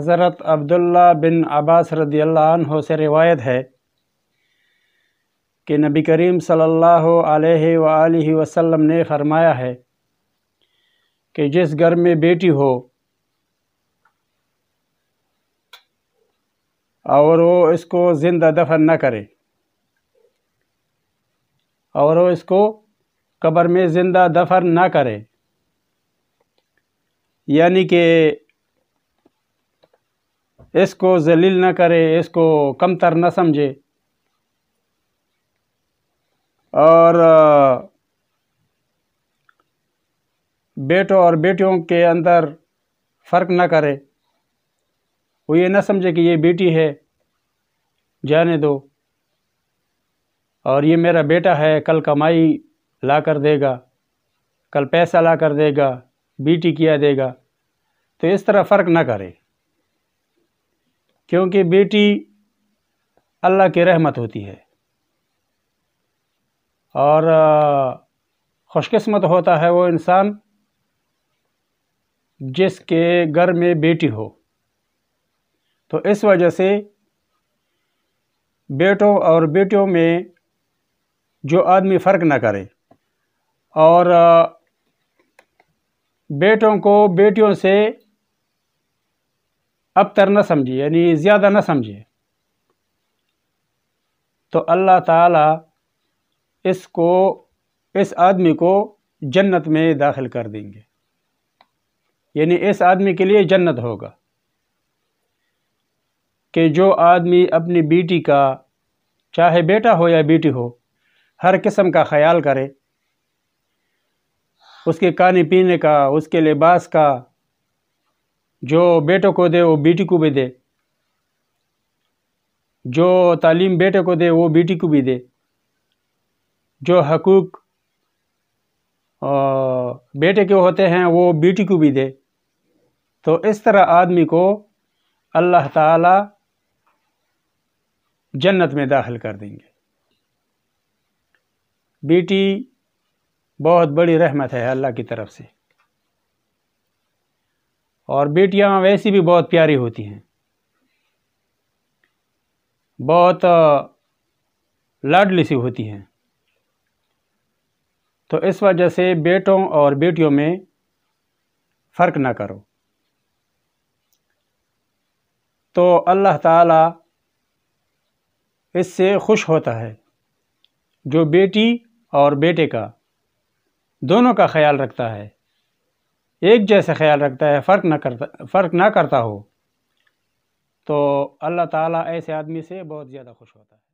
حضرت عبداللہ بن عباس رضی اللہ عنہ سے روایت ہے کہ نبی کریم صلی اللہ علیہ وآلہ وسلم نے فرمایا ہے کہ جس گھر میں بیٹی ہو اور وہ اس کو زندہ دفن نہ کرے اور وہ اس کو قبر میں زندہ دفن نہ کرے، یعنی کہ اس کو ذلیل نہ کرے، اس کو کمتر نہ سمجھے اور بیٹوں اور بیٹیوں کے اندر فرق نہ کرے، وہ یہ نہ سمجھے کہ یہ بیٹی ہے جانے دو اور یہ میرا بیٹا ہے، کل کمائی لا کر دے گا، کل پیسہ لا کر دے گا، بیٹی کیا دے گا، تو اس طرح فرق نہ کرے، کیونکہ بیٹی اللہ کی رحمت ہوتی ہے اور خوش قسمت ہوتا ہے وہ انسان جس کے گھر میں بیٹی ہو۔ تو اس وجہ سے بیٹوں اور بیٹیوں میں جو آدمی فرق نہ کرے اور بیٹوں کو بیٹیوں سے ابتر نہ سمجھے، یعنی زیادہ نہ سمجھے، تو اللہ تعالیٰ اس آدمی کو جنت میں داخل کر دیں گے، یعنی اس آدمی کے لیے جنت ہوگا کہ جو آدمی اپنی بیٹی کا، چاہے بیٹا ہو یا بیٹی ہو، ہر قسم کا خیال کرے، اس کے کھانے پینے کا، اس کے لباس کا، جو بیٹوں کو دے وہ بیٹی کو بھی دے، جو تعلیم بیٹے کو دے وہ بیٹی کو بھی دے، جو حقوق بیٹے کے ہوتے ہیں وہ بیٹی کو بھی دے، تو اس طرح آدمی کو اللہ تعالی جنت میں داخل کر دیں گے۔ بیٹی بہت بڑی رحمت ہے اللہ کی طرف سے، اور بیٹیاں ویسی بھی بہت پیاری ہوتی ہیں، بہت لاڈلی سی ہوتی ہیں، تو اس وجہ سے بیٹوں اور بیٹیوں میں فرق نہ کرو، تو اللہ تعالیٰ اس سے خوش ہوتا ہے جو بیٹی اور بیٹے کا دونوں کا خیال رکھتا ہے، ایک جیسا خیال رکھتا ہے، فرق نہ کرتا ہو، تو اللہ تعالیٰ ایسے آدمی سے بہت زیادہ خوش ہوتا ہے۔